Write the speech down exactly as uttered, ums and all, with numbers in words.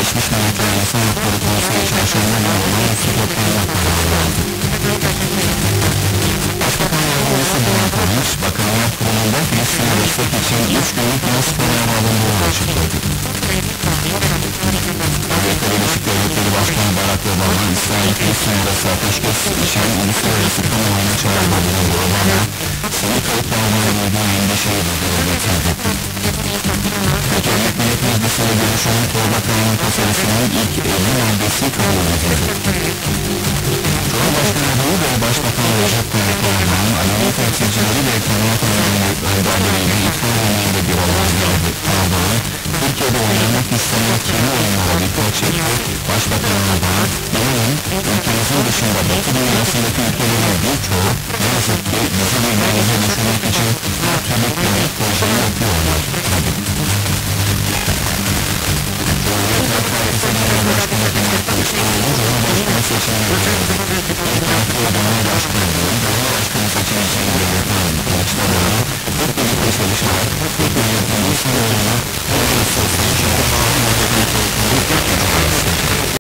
Birleşmiş Milletler İnsan Hakları Konseyi çarşamba günü olan su toplama kararı aldı. Başbakan Yardımcısı Bülent Arınç, Bakanlar Kurulu'nda Filistin'e destek için üç günlük yaz kararı alındığını açıkladı. Amerika Birleşik Devletleri Başkanı Barack Obama, İsrail-Filistin arası ateşkes için uluslararası kamuoyuna çağrıda bulundu. Obama, sivil kayıplarla ilgili endişeyi bildirdi. Hükümet Millet Meclisi'ne görüşülen torba kanun tasarısının ilk elli maddesi kabul edildi. Cumhurbaşkanı adayı ve Başbakan Recep Tayyip Erdoğan, Alevi temsilcileri ve Cumhuriyet önderleriyle iftar yemeğinde bir olay yaptı. Erdoğan, Türkiye'de oynamak isteyen kimi oyunlara dikkat çekti. Başbakan Erdoğan, inanın ülkemizin dışında Batı dünyasındaki ülkelerin birçoğu ne yazık ki bizi birbirimize düşürmek için her türlü klinik projeyi yapıyorlar.